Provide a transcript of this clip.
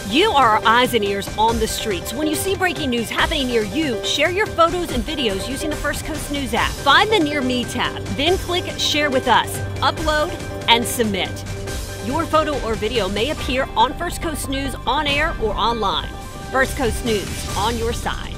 You are our eyes and ears on the streets. When you see breaking news happening near you, share your photos and videos using the First Coast News app. Find the Near Me tab, then click Share with Us, upload, and submit. Your photo or video may appear on First Coast News on air or online. First Coast News, on your side.